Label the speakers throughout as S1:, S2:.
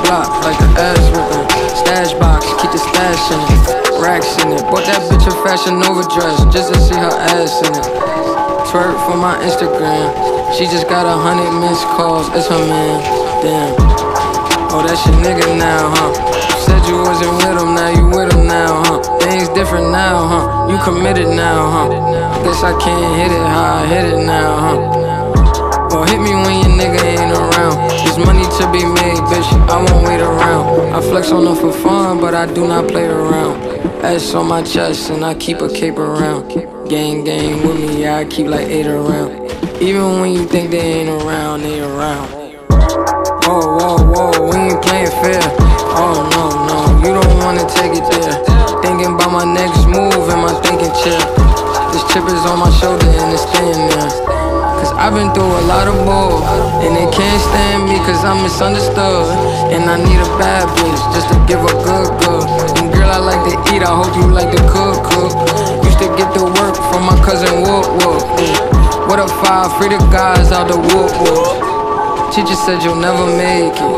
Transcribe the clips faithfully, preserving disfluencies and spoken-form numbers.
S1: Glock like the ass whipping. Stash box, keep the stash in it. Racks in it. Bought that bitch a Fashion Nova dress just to see her ass in it. Twerk for my Instagram. She just got a hundred missed calls. It's her man. Damn. Oh, that's your nigga now, huh? You said you wasn't with him, now you with him now, huh? Things different now, huh? You committed now, huh? Guess I can't hit it how I hit it now, huh? Well, hit me when your nigga ain't around. There's money to be made, bitch, I won't wait around. I flex on them for fun, but I do not play around. S on my chest and I keep a cape around. Gang, gang with me, yeah, I keep like eight around. Even when you think they ain't around, they around. Whoa, whoa, whoa, we ain't playing fair. Oh no, no, you don't wanna take it there. Thinking about my next move in my thinking chair. This chip is on my shoulder and it's staying there. Cause I've been through a lot of bull, and they can't stand me cause I'm misunderstood. And I need a bad bitch just to give a good good. And girl, I like to eat, I hope you like to cook, cook. Used to get the work from my cousin Whoop Whoop. What a five, free the guys out the Whoop Whoop. Teacher said you'll never make it.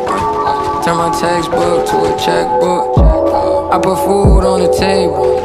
S1: Turn my textbook to a checkbook. I put food on the table,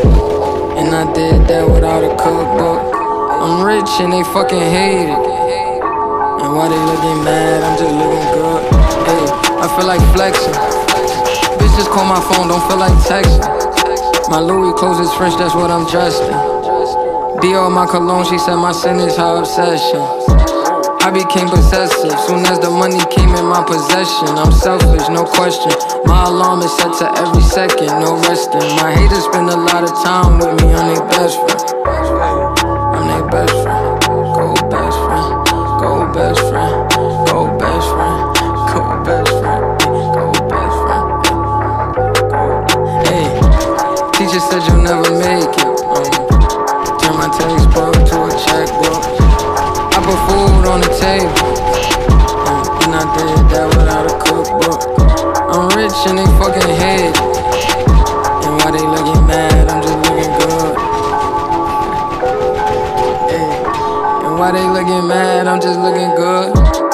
S1: and I did that without a cookbook. I'm rich and they fucking hate it. And while they looking mad, I'm just looking good. Hey, I feel like flexing. Bitch just call my phone, don't feel like texting. My Louis clothes is French, that's what I'm dressed in. Dior my cologne, she said my sin is her obsession. I became possessive, soon as the money came in my possession. I'm selfish, no question. My alarm is set to every second, no resting. My haters spend a lot of time with me, I'm their best friend. I'm their best friend. Go best friend, go best friend, go best friend, go best friend, go best friend. Hey, teacher said you'll never make it. Um, turn my textbook to a checkbook. I put food on the table, uh, and I did that without a cookbook. I'm rich and they fucking hate it. And while they looking mad, I'm just looking good. Hey. And while they looking mad, I'm just looking good.